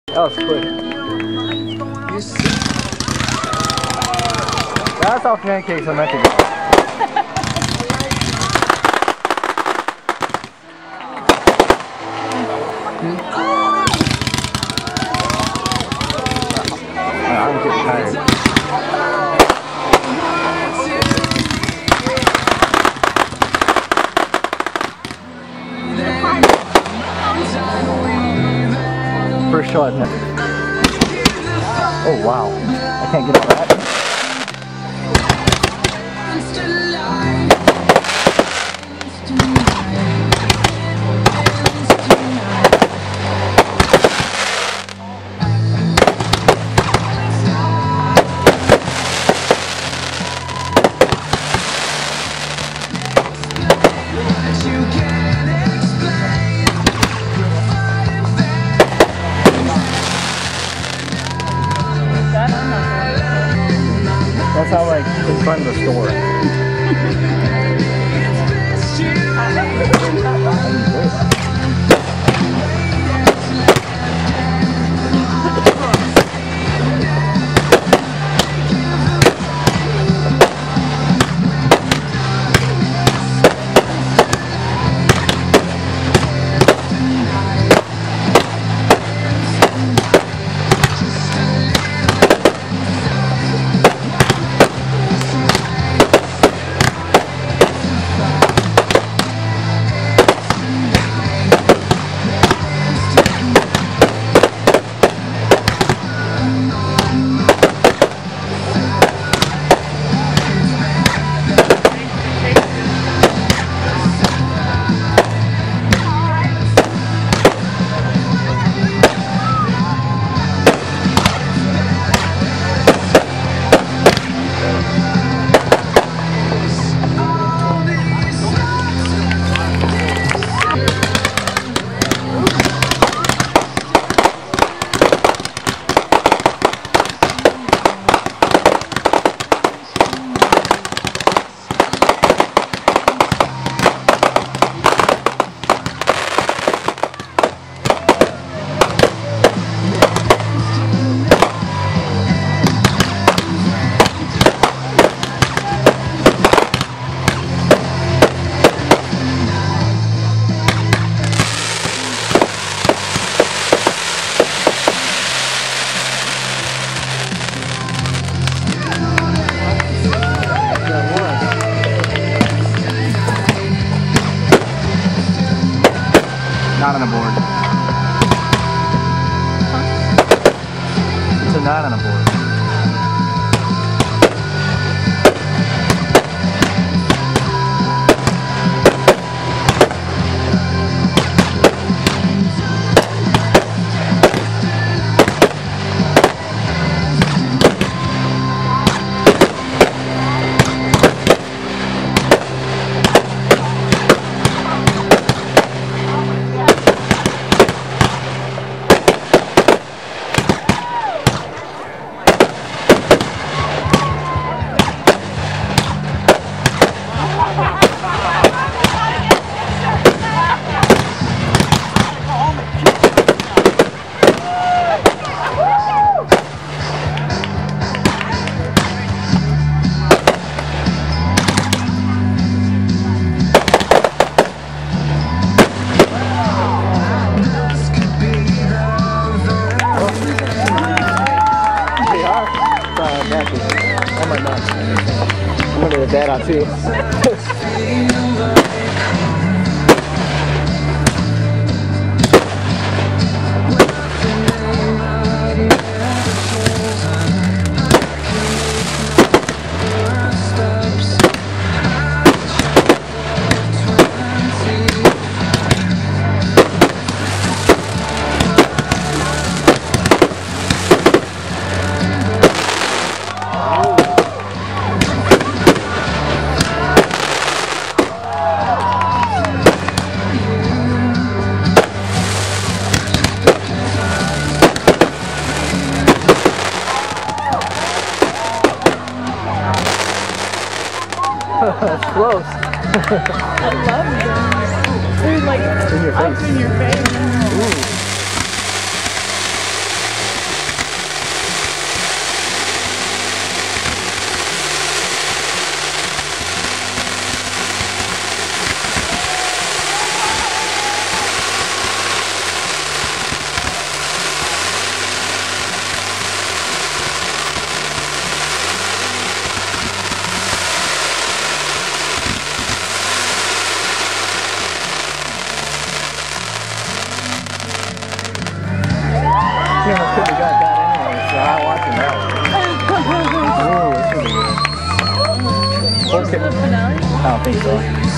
That was quick. That's how pancakes are meant to go. I'm getting tired. First shot I've never. Oh wow, I can't get all that. That's how, like, in front of the store. Not on a board. It's a not on a board. Oh my gosh. I'm gonna get that out too. That's close. I love them. Dude, like, in your face. Up in your face. Ooh. camera could have got that anyway, so I'm watching that one. Ooh, this is good. Is this the finale? I don't think so.